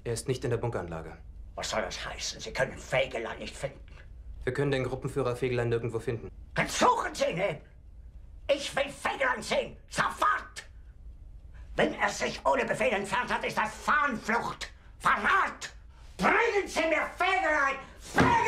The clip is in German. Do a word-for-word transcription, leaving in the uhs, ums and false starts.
Er ist nicht in der Bunkeranlage. Was soll das heißen? Sie können Fegelein nicht finden. Wir können den Gruppenführer Fegelein nirgendwo finden. Dann suchen Sie ihn! Ich will Fegelein sehen! Sofort! Wenn er sich ohne Befehl entfernt hat, ist das Fahnenflucht! Verrat! Bringen Sie mir Fegelein! Fegelein!